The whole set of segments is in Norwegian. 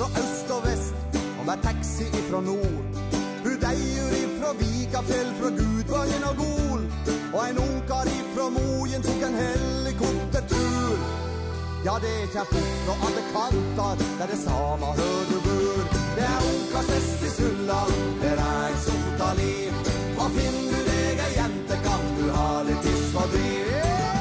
fra øst og vest, og med taxi ifra nord. Budeier ifra Vikafjell, fra Gudvangen og Gol, og en ungkar ifra Mojen tok en helikoptertur. Ja, det kjem fort fra alle kanter, der det samme hør du bor. Det ungkars fest i Sulland, der en sota liv. Og finner du deg ei jente, kan du ha litt tidsfordriv.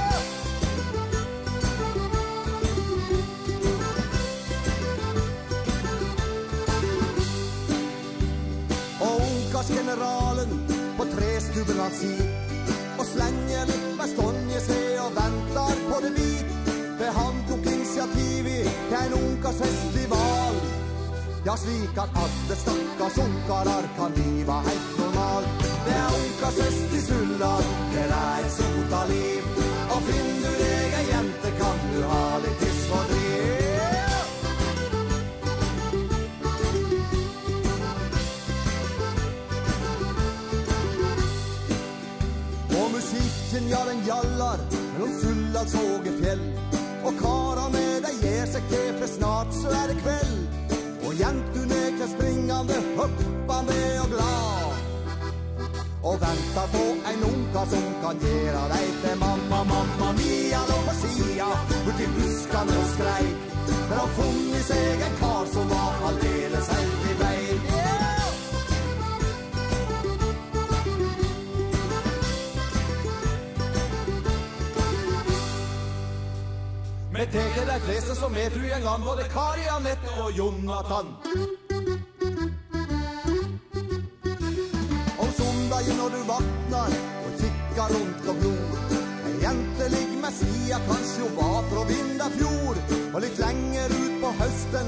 Generalen på trestubben han sier, og slenger litt med stonje seg og venter på det bit. For han tok initiativ til en ungkarsfestival. Ja, slik at alle stakkars ungkarer kan liva helt normalt. Det ungkarsfest i Sulland, det en sota liv. Og finner du deg ei jente, kan du ha litt tidsfordriv. Musikken, ja, den gjallar mellom Sullands høge fjell. Og karane, de gjer seg til, for snart så det kveld. Og jentene kjem springande, hoppande og glad. Og ventar på en ungkar som kan gjera deg til mamma, mamma mia. Lå på sida, borti buskane og skreik. For han funnet seg en kar som var aldeles helt i veien. Vi teker de fleste som er fru en gang, både Kari, Annette og Jonathan. Om sondagen når du vaknar og kikker rundt og glor, en jente ligger med sida, kanskje hun var fra Vindafjord. Og litt lenger ut på høsten